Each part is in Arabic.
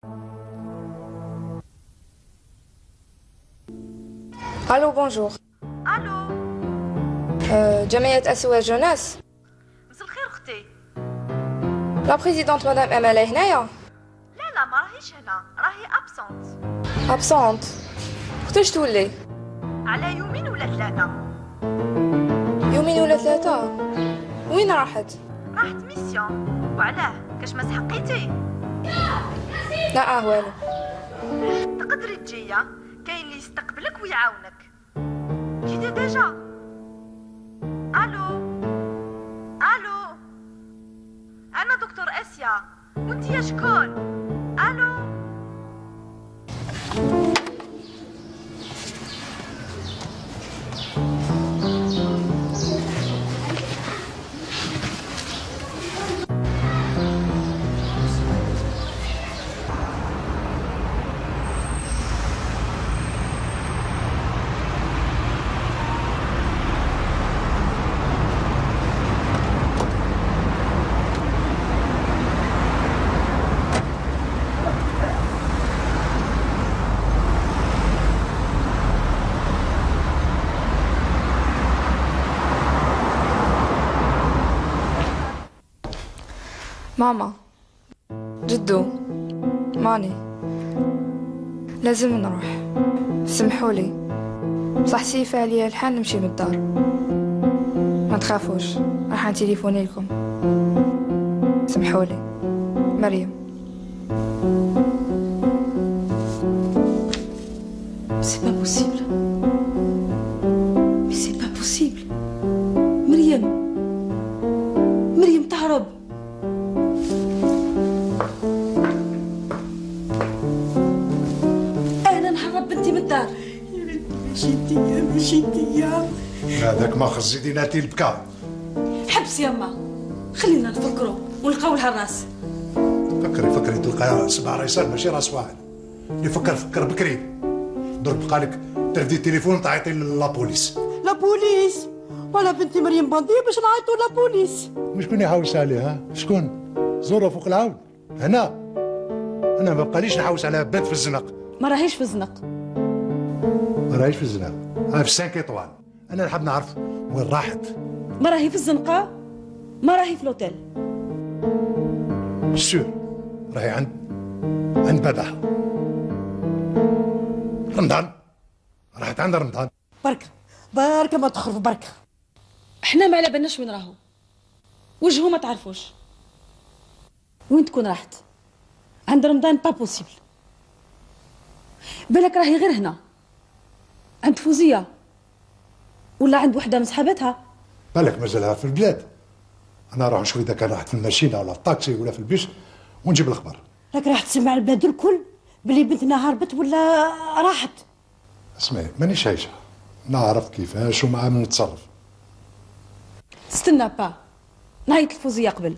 الو بونجور. الو. جمعية أسواق جوناس. مساء الخير اختي. لا بريزيدونت مدام امال هنايا؟ لا ما راهيش هنا، راهي ابسونت. ابسونت؟ وقتاش تولي؟ على يومين ولا ثلاثة. يومين ولا ثلاثة؟ وين راحت؟ راحت ميسيون. وعلاه كاش ما سحقيتي؟ لا والو. تقدري تجيا، كاين اللي يستقبلك ويعاونك. جيتي ديجا؟ الو الو، انا دكتور اسيا، وانتي شكون؟ الو. ماما، جدو، ماني لازم نروح، سمحولي، بصح سيف عليا الحال نمشي من الدار. ما تخافوش، راح نتليفوني لكم. سمحولي. مريم. C'est pas possible. Mais c'est pas possible. مريم تهرب. أنا نهرب بنتي من الدار. يا بنتي مشيتي. هذاك ما خص زيدي ناتي البكاء. حبس يما، خلينا نفكروا ونلقاو لها الراس. فكري تلقى 7 ريسات ماشي راس واحد. اللي فكر بكري. درك بقى لك تردي التليفون تعيطي لابوليس. لابوليس؟ ولا بنتي مريم بانديه باش نعيطوا لابوليس؟ شكون يحوس عليها؟ شكون؟ زوره فوق العود. انا ما بقاليش نحوس عليها بنت في الزنق. ما راهيش في الزنق. ما راهيش في الزنق، انا في 5 ايطوال. انا نحب نعرف وين راحت. ما راهي في الزنقه، ما راهي في لوتيل. سور راهي عند باباها. رمضان، راحت عند رمضان. بركة ما تخرف بركة. احنا ما على بالناش وين راهو، وجهه ما تعرفوش. وين تكون راحت؟ عند رمضان با بوسيبل. بالك راهي غير هنا عند فوزية ولا عند وحده من صحابتها. بالك مازالها في البلاد. انا راح نشوف اذا كان راحت في الماشينه ولا في الطاكسي ولا في البيش ونجيب الخبر. راك راح تسمع البلاد الكل بلي بنتنا هربت ولا راحت. اسمعي مانيش عايشه، نعرف كيفاش ومع من نتصرف. استنى با نعيط الفوزية قبل.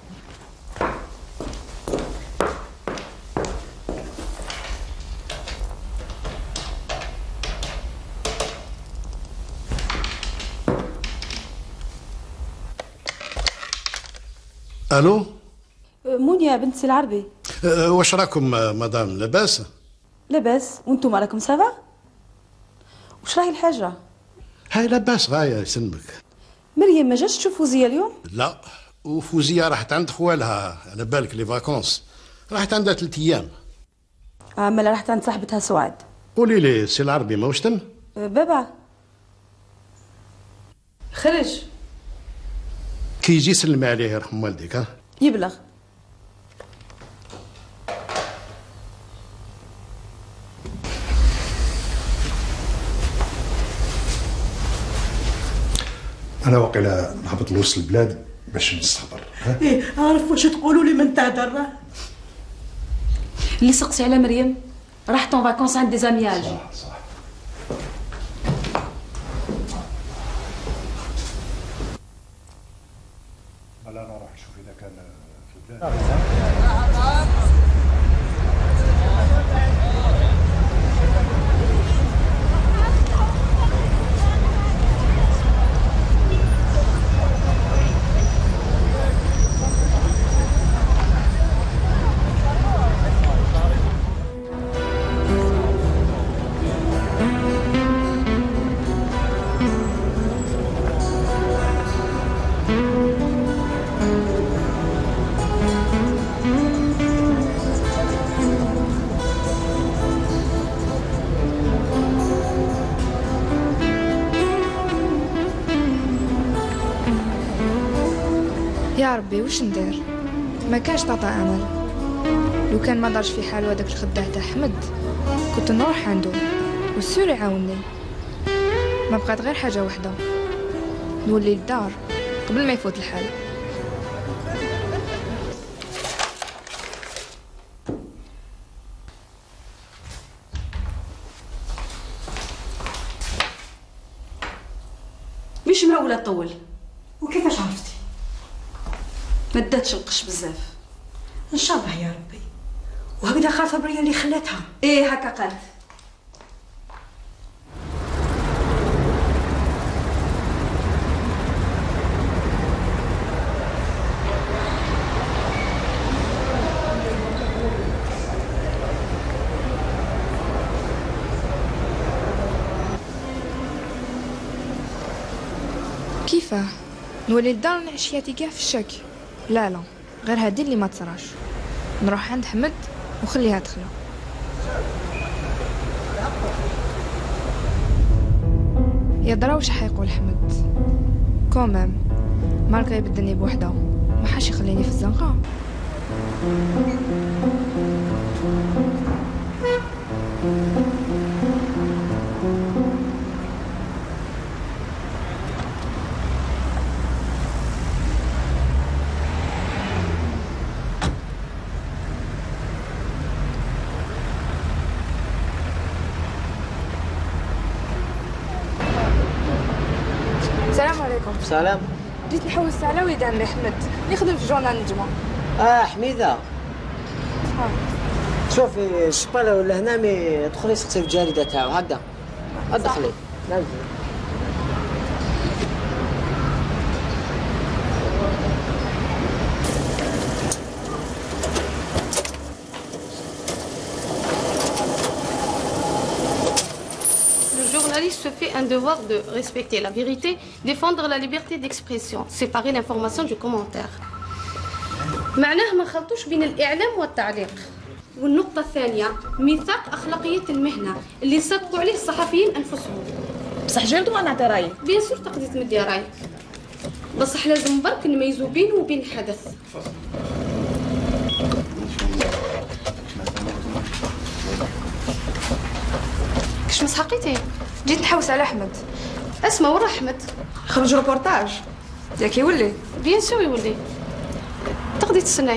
الو. مونيا بنت سي العربي. واش راكم مدام لاباس؟ لاباس، وانتم راكم سافا؟ واش راهي الحاجة؟ هاي لاباس غاية يسلمك. مريم ما جاتش تشوف فوزية اليوم؟ لا، وفوزية راحت عند خوالها، على بالك لي فاكونس، راحت عندها 3 ايام. مالا راحت عند صاحبتها سعاد. قولي لي سي العربي ماهوش تم؟ بابا خرج. كي يجي سلمي عليه يرحم والديك. ها يبلغ. انا واقيلا نهبط لوسط البلاد باش نستخبر. ايه عارف واش تقولوا لي من تاع درة؟ اللي سقسي على مريم راحت اون فاكونس عند دي زامياج. صح. انا راح نشوف اذا كان في البلاد. يا ربي واش ندير؟ ما كانش طاطا امل. لو كان ما دارش في حالو هذاك الخداع تاع احمد كنت نروح عنده والسور يعاونني. ما بقات غير حاجه واحده، نولي للدار قبل ما يفوت الحال. مش مروله تطول. وكيفاش عرفتي؟ ما داتش القش بزاف. ان شاء الله يا ربي. وهكذا خاطر بريا اللي خلاتها. ايه هكا قالت. كيفاه نولي للدار نعيش حياتي كاع في الشك؟ لا لا، غير هادي اللي ما تصراش. نروح عند حمد وخليها تخلى. يا درا واش حيقول حمد كومام، مالكا يبدلني بوحده ما حاش يخليني في الزنقه. السلام عليكم. سلام. جيت نحوس على وليد عمي حمد اللي يخدم في جورنال النجمة. حميدة. شوفي الشبالة ولا هنا مي دخلي سقسي في الجريدة تاعو هكذا. ادخلي. Le journaliste se fait un devoir de respecter la vérité, défendre la liberté d'expression, séparer l'information du commentaire. معناه ما خلطوش بين الإعلام والتعليق. والنقطة الثانية ميثاق أخلاقية المهنة اللي صدقوا عليه الصحفيين أنفسهم. بصح جلدوا أنا نعطي رايي. بيان سور تقدري تمدي رايك، بصح لازم برك نميزوا بينه وبين الحدث. كش مسحقيتي؟ جيت نحوس على احمد. اسمع ورا أحمد خرج روبورتاج ياك يولي. بيان سور يولي، تقدري تستنايه.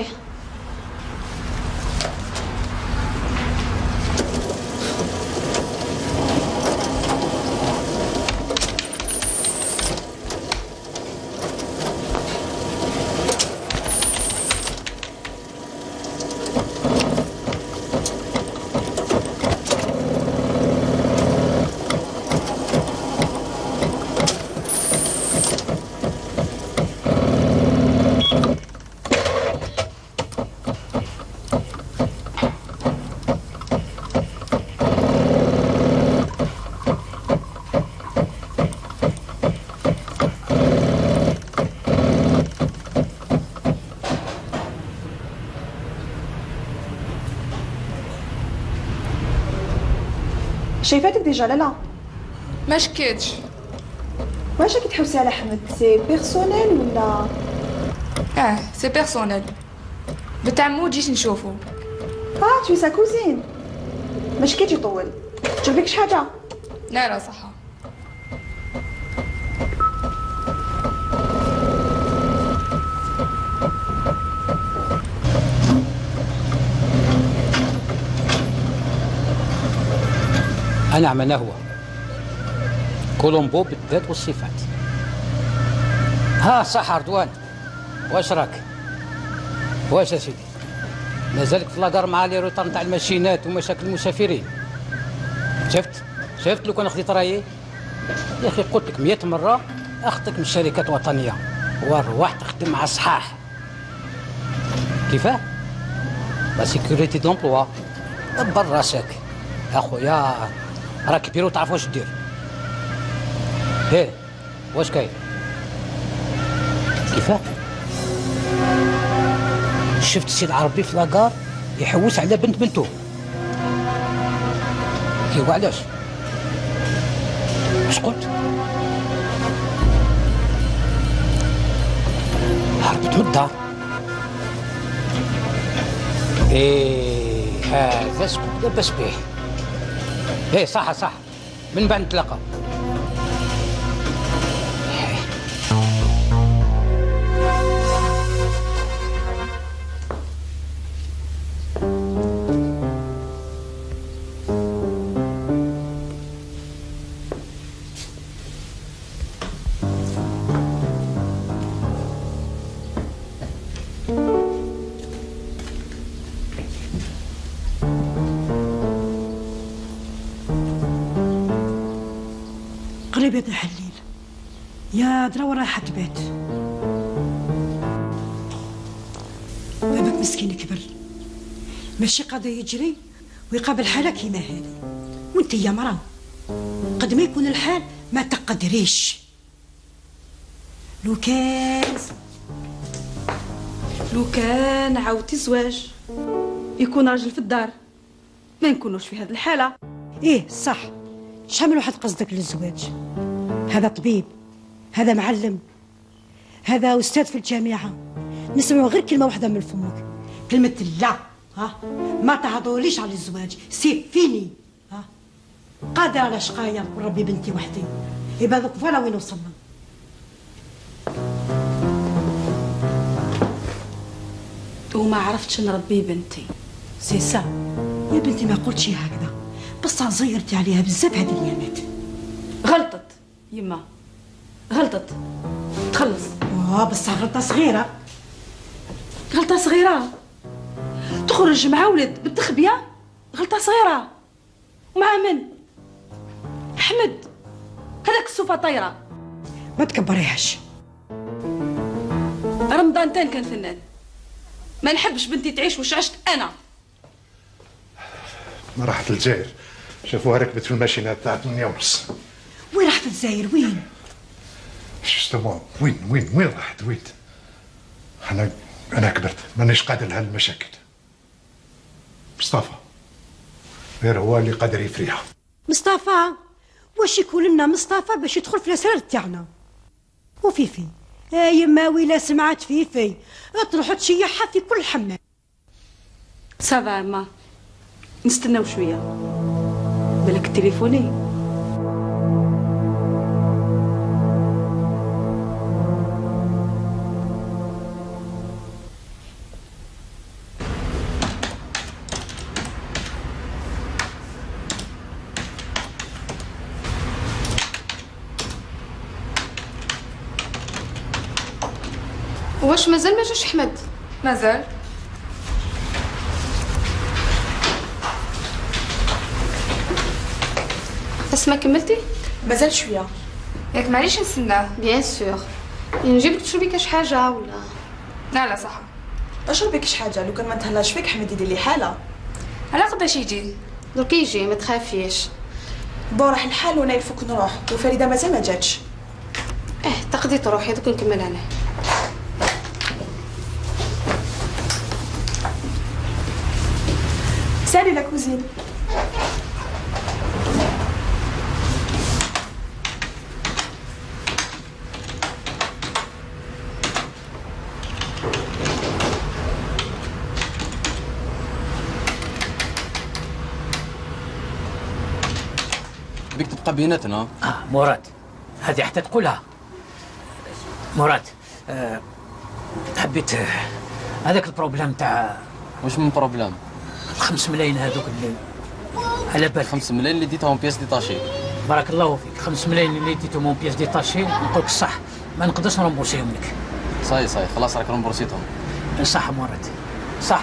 شايفاتك ديجا لالا. ما شكيتش. واش راكي تحوسي على حمد؟ سي بيرسونيل ولا؟ سي بيرسونيل. بتاع مو جيت نشوفو. توي سا كوزين. ما شكيتي طول. جربكش حاجه؟ لا لا صحة. أنا من هو كولومبو بالذات والصفات. ها صح رضوان، واش راك؟ واش يا سيدي؟ مازالك في لاكار مع لي روطار نتاع الماشينات ومشاكل المسافرين. شفت لو كان خديت رايي يا اخي قلت لك 100 مره اخذك من الشركات الوطنيه وروح تخدم مع الصحاح. كيفاه؟ لا سيكوريتي دومبلوا. دبر راسك اخويا، راك بيرو تعرف واش دير. واش كاين؟ كيفاه؟ شفت السيد عربي في لاكار يحوس على بنت بنته. كيوا علاش؟ واش قلت؟ هربتوا الدار. ايه هذا سكوب لاباس به. ايه صح من بعد نتلاقاو. قريب يا حليل يا دراوة رايحة البيت. بابك مسكين كبر ماشي قادر يجري ويقابل حالة كيما هذه، وانت يا مرا قد ما يكون الحال ما تقدريش. لو كان عاودتي الزواج يكون راجل في الدار، ما نكونوش في هذه الحالة. ايه صح، شحال من واحد قصدك للزواج؟ هذا طبيب، هذا معلم، هذا أستاذ في الجامعة. نسمعوا غير كلمة واحدة من فمك، كلمة لا. ما تهضروليش على الزواج، سي فيني. قادرة على شقايا وربي بنتي وحدي. يبقى دوك فوالا وين وصلنا. وما عرفتش نربي بنتي، سي سا يا بنتي. ما قلتش هكذا، بصح زيرتي عليها بزاف هذه الايامات. غلطت يما، غلطت، تخلص. بصح غلطه صغيره، غلطه صغيره تخرج مع ولد بالتخبيه، غلطه صغيره. ومع من؟ احمد هذاك السوفه طايره. ما تكبريهاش. رمضان تان كان فنان، ما نحبش بنتي تعيش واش عشت انا. ما راحت للجزائر، شافوها ركبت في الماشينه تاع 8:30. وين راحت الجزائر؟ وين؟ جوستومون وين راحت؟ وين؟ انا كبرت، مانيش قادر لها المشاكل. مصطفى غير هو اللي قادر يفريها. مصطفى واش يكون لنا مصطفى باش يدخل في الاسرار تاعنا؟ وفيفي يما ويلا سمعت فيفي تروح تشيحها في كل حمام. سافا ما نستناو شويه، بالك تليفوني. واش مازال ما جاش احمد؟ مازال. بس ما كملتي؟ مازال شويه. ياك معليش نستناه. بيان سور. نجيب لك تشربي كاش حاجه ولا؟ لا صح. اشربي كاش حاجه، لو كان ما تهلاش فيك حمد يدير لي حاله. على قداش يجي؟ درك يجي ما تخافيش. بروح الحال وانا يفوك نروح، وفريده مازال ما جاتش. تقدي تروحي دوك نكمل انا. سالي لا كوزين. بيك تبقى بيناتنا. مراد هذه حتى تقولها. مراد حبيت هذاك البروبليم تاع. واش من بروبليم؟ 5 ملايين هذوك اللي على بالك. 5 ملايين اللي ديتهم بياس ديتاشي. بارك الله فيك. 5 ملايين اللي ديتهم بياس ديتاشي، نقول لك الصح ما نقدرش نرمبورسيهم لك. صاي خلاص راك رمبورسيتهم. صح مراد صح.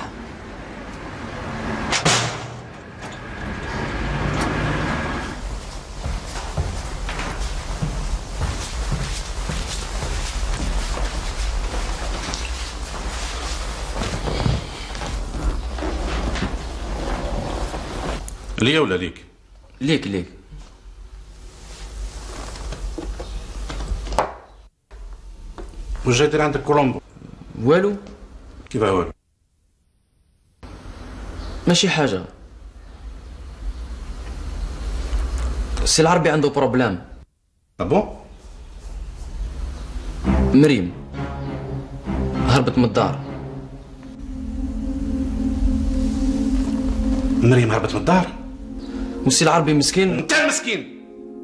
ليا ولا ليك؟ ليك. واش جاي دير عندك كولومبو؟ والو. كيفاه والو؟ ماشي حاجة. السي العربي عنده بروبلام. بون؟ مريم هربت من الدار. مريم هربت من الدار؟ والسي العربي مسكين. انت المسكين.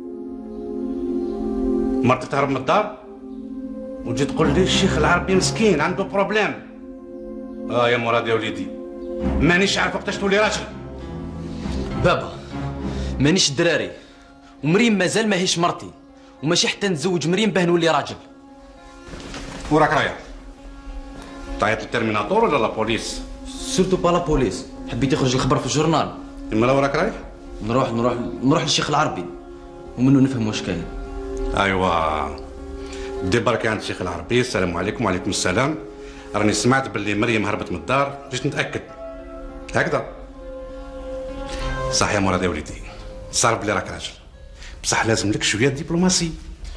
مرتك تهرب من الدار وتجي تقول لي الشيخ العربي مسكين عنده بروبليم. يا مراد يا وليدي، مانيش عارف وقتاش تولي راجل. بابا مانيش دراري، ومريم مازال ماهيش مرتي، وماشي حتى نتزوج مريم باه نولي راجل. وراك رايح تعيط للترميناتور ولا لابوليس؟ سورتو با لابوليس، حبيت يخرج الخبر في الجورنال. اما وراك رايح؟ نروح للشيخ العربي ومنه نفهم واش كاين. ايوا دي بركة عند الشيخ العربي. السلام عليكم. وعليكم السلام. راني سمعت باللي مريم هربت من الدار، جيت نتاكد هكذا. صح يا مراد يا وليدي، صار بلي راك راجل، بصح لازم لك شويه دبلوماسي.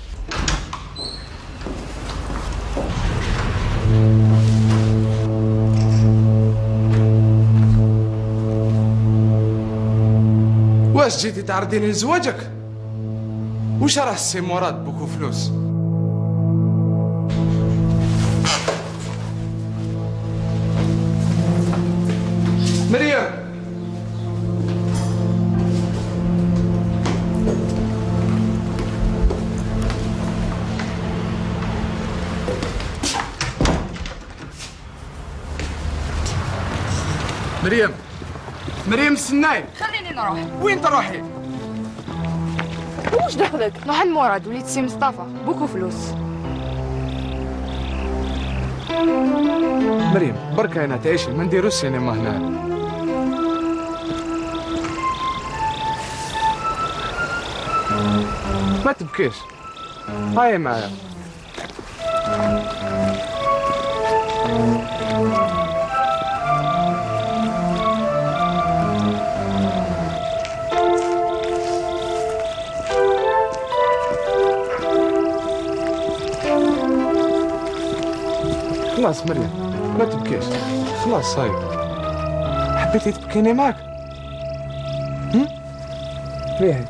واش جيتي تعرضيني لزواجك؟ وش راه السي مراد بوكو فلوس؟ مريم مريم السناي، خليني نروح. وين تروحي؟ وش دخلك؟ نروح عند مراد وليد سي مصطفى بوكو فلوس. مريم بركة هنا تعيشي، ما نديرو السينما هنا. ما تبكيش، هاي معايا. خلاص مريم ما تبكيش، خلاص هاي. حبيتي تبكيني معك؟ ليه؟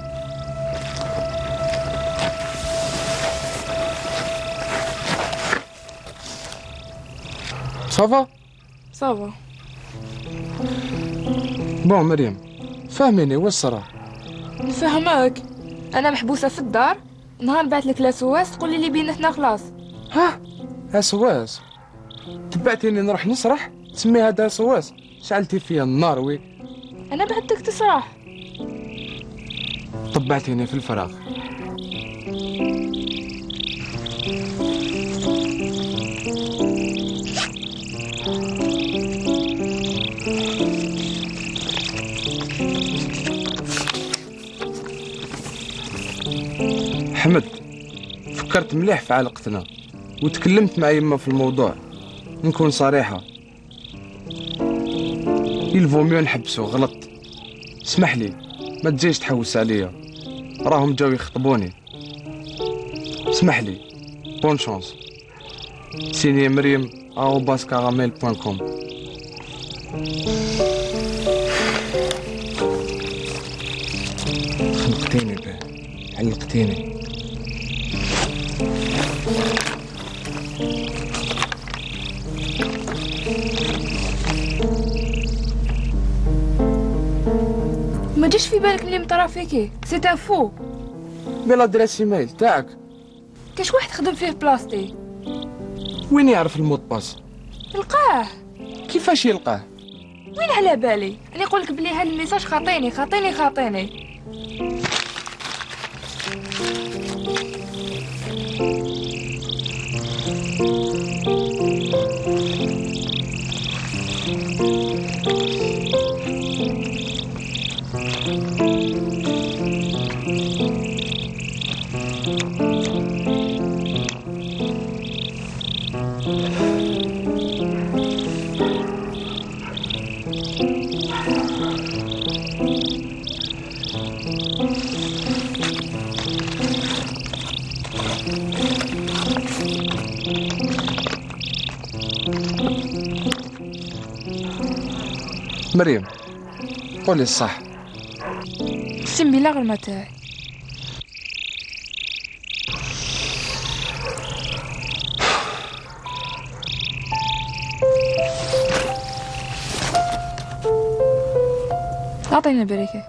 صافا؟ صافا. بون مريم فهميني واش صرا؟ نفهمك، انا محبوسه في الدار، نهار بعت لك لاسواس تقول لي بيناتنا خلاص. ها اسواس؟ تبعتيني نروح نسرح تسمي هذا سواس؟ شعلتي فيا النار وي. انا بعتك تسرح. طبعتيني في الفراغ. حمد فكرت مليح في علاقتنا وتكلمت مع يما في الموضوع. نكون صريحة، يلفو ميو نحبسو غلط. اسمح لي ما تجيش تحوس عليا، راهم جاو يخطبوني. اسمح لي، بون شانس. سيني مريم @caramel.com. خنقتيني به، علقتيني. ما جاش في بالك اللي مطرا فيكي؟ سي ان فو. بلا دراسي ايميل تاعك كاش واحد خدم فيه بلاصتي. وين يعرف المود باس؟ لقاه. كيفاش يلقاه؟ وين على بالي؟ انا نقول لك بلي هاد الميساج خاطيني. مريم قولي الصح. اقسم بالله غير ما تاعي. أعطيني بريكة.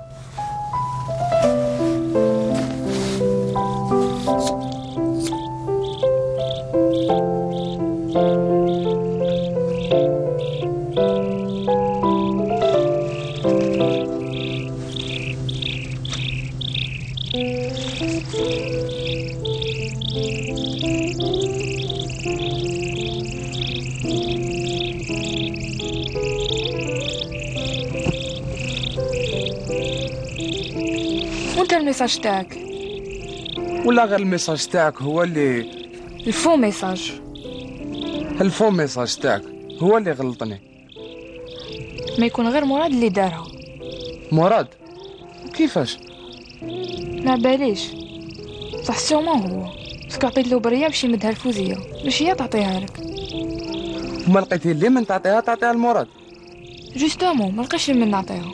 وانت الميساج تاعك؟ ولا غير الميساج تاعك هو اللي الفو ميساج. الفو ميساج تاعك هو اللي غلطني. ما يكون غير مراد اللي دارها. مراد؟ كيفاش؟ ما باليش، صح سيرمون هو، باسكو عطيت له بريه باش يمدها الفوزيه، باش هي تعطيها لك. وما لقيتي لي من تعطيها لمراد؟ جوستومون ما لقيتش من نعطيها.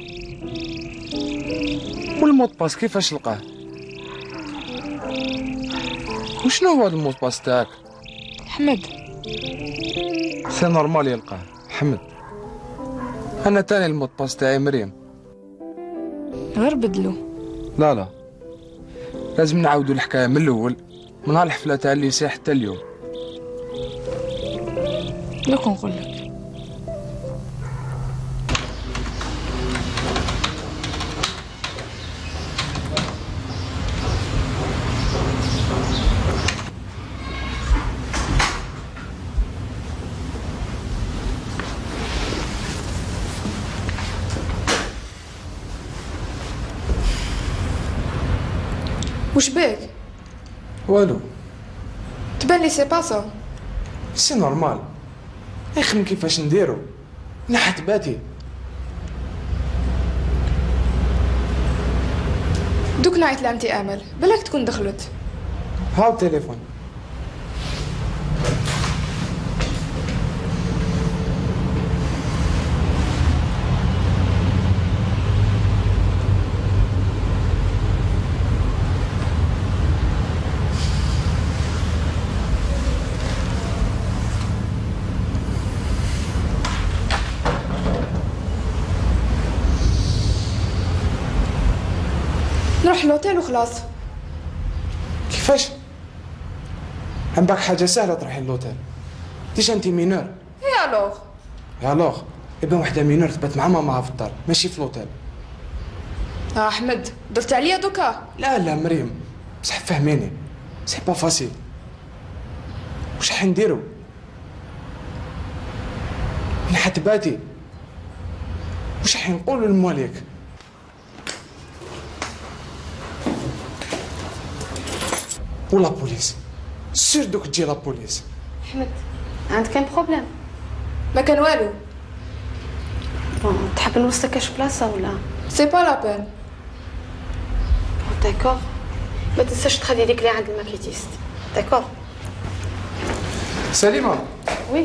والموت باس كيفاش لقاه؟ وشنو هو الموت باس تاعك؟ حمد. سي نورمال يلقاه حمد. انا تاني الموت باس تاعي مريم. غير بدلو. لا لازم نعاودوا الحكايه من الاول، من هالحفله تاع الليسي حتى اليوم. دوك نقول لك. وش بيك؟ والو. تبان لي سي با سا. سي نورمال. اخمم كيفاش نديرو. نحت باتي. دوك نعيط لعمتي امل، بلاك تكون دخلت. هاو التليفون. نروح لوتيل وخلاص. كيفاش؟ عم باك حاجه سهله تروحي للوتيل. ديجا انت مينور. يا الوغ. يا الوغ يبان وحده مينور تبات مع ماماها في الدار ماشي في لوتيل. احمد درت عليا دوكا. لا مريم بصح فهميني سي با فاسيل. واش راح نديرو؟ نحت باتي. واش راح نقولوا لمواليك؟ ولا بوليس سير دوك تجي لا بوليس. احمد عندك كان بروبليم؟ ما كان والو. بون تحب نوصلك كاش بلاصه ولا؟ سي با لا بين. داكور ما تنساش تخلي لي كلي عند الماكيتيست. داكور. سليمه. وي.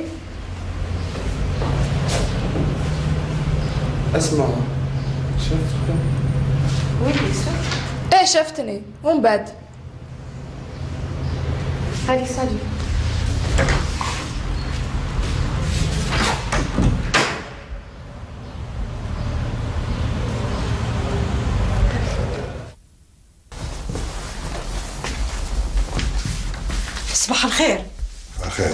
اسمع شفتك؟ وي بيسو. ايه شفتني ومن بعد. Allez, salut. صباح الخير. الخير.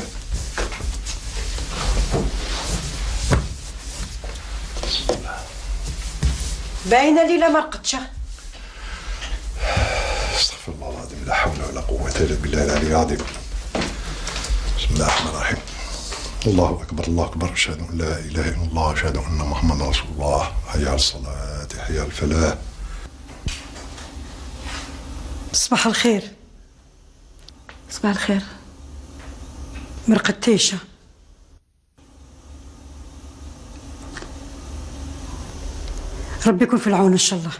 باينه ليلى ما رقدتش. استغفر الله العظيم، لا حول ولا قوة إلا بالله العلي العظيم. بسم الله الرحمن الرحيم. الله أكبر الله أكبر، أشهد أن لا إله إلا الله، أشهد أن محمدا رسول الله، حي على الصلاة حي على الفلاح. صباح الخير. صباح الخير. ما رقدتيش؟ ربي يكون في العون إن شاء الله.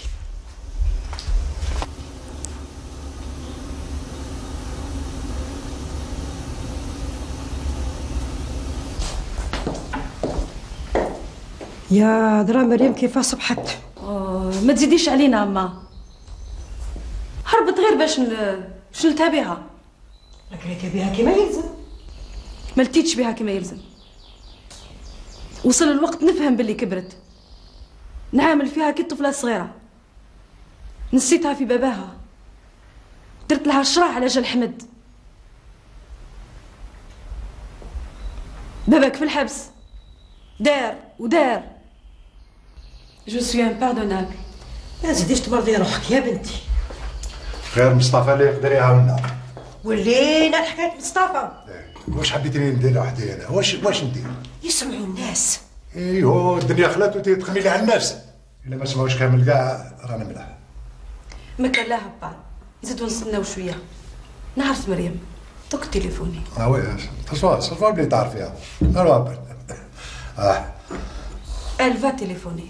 يا درا مريم كيف صبحت؟ ما تزيديش علينا اما هربت غير باش نلتها بها. لقيتي بها كما يلزم. ما لتيتش بها كما يلزم. وصل الوقت نفهم باللي كبرت. نعامل فيها كي طفلة صغيرة. نسيتها في باباها، درت لها الشرع على جال حمد. باباك في الحبس، دار ودار. جو سوي امباردونابل. ما زيديش تمرضي روحك يا بنتي. غير مصطفى اللي يقدر يعاوننا. ولينا حكايه مصطفى. واش حبيتيني ندير وحدي انا؟ واش ندير؟ يسمعوا الناس. ايوه الدنيا خلات وتخميلي على الناس. الا ما سمعوش كامل كاع رانا ملاح. ما كان لها با، نزيدو نستناو شويه. نعرف مريم دوك تليفوني. وي صفوا بلي تعرفيها. الو Elle va téléphoner.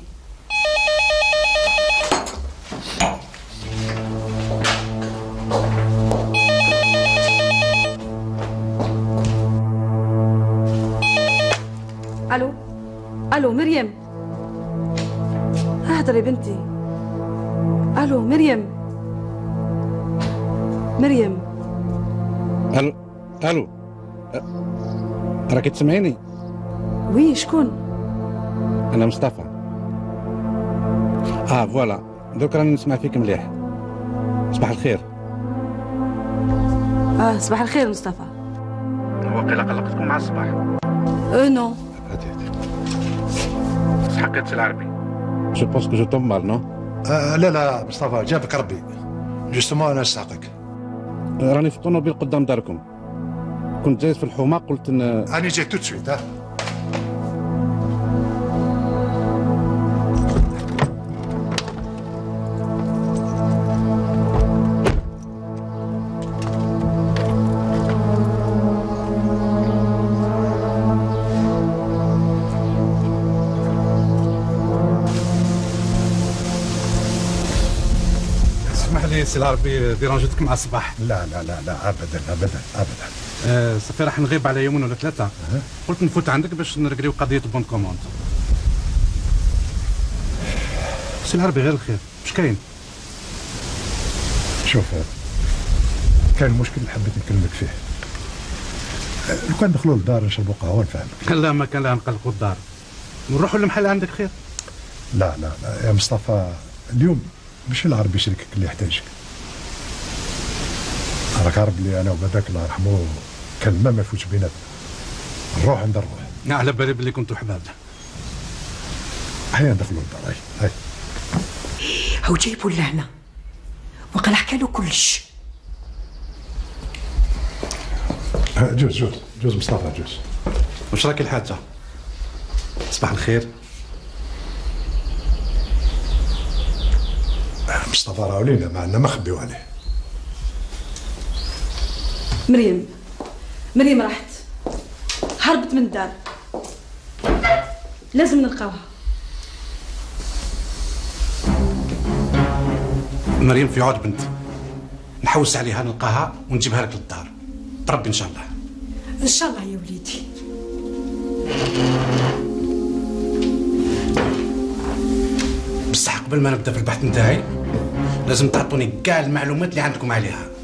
الو مريم. اهدري بنتي. الو مريم. الو راكي تسمعيني؟ وي شكون؟ انا مصطفى. فوالا دوك راني نسمع فيك مليح. صباح الخير. صباح الخير مصطفى. وقيلا قلقتكم مع الصباح. نو. حكيت العربي. جو بونس كو جو توم مال نو؟ لا مصطفى جابك ربي. جوستومون انا نساقك. راني في الطوموبيل قدام داركم. كنت جاي في الحومه قلت اني جاي تو سويت. سي العربي ديرانجيتك مع الصباح. لا ابدا. صافي راح نغيب على يومين ولا ثلاثه. قلت نفوت عندك باش نرقريو قضيه بون كوموند. سي العربي غير الخير، واش كاين؟ شوف كاين مشكل حبيت نكلمك فيه. لو كان دخلوا للدار نشربوا قهوه نفهمك. لا ما كان لا نقلقوا الدار، نروحوا للمحل عندك خير. لا يا مصطفى اليوم مش العربي يشريكك اللي يحتاجك. راك عارف بلي انا وباباك الله يرحمه كلمه ما يفوتش بيناتنا. نروح عند الروح. على بالي بلي كنتوا حباب. هيا ندخلوا للدار. هاي هو جايبوا لهنا وقال حكى له كلش. جوز مصطفى جوز. واش راكي الحاجه؟ صباح الخير. مصطفى راه ولينا ما عندنا ما نخبيو عليه. مريم راحت، هربت من الدار، لازم نلقاوها. مريم في عود بنت، نحوس عليها نلقاها ونجيبها لك للدار. بربي ان شاء الله. ان شاء الله يا وليدي. بصح قبل ما نبدا في البحث نتاعي لازم تعطوني كاع المعلومات اللي عندكم عليها.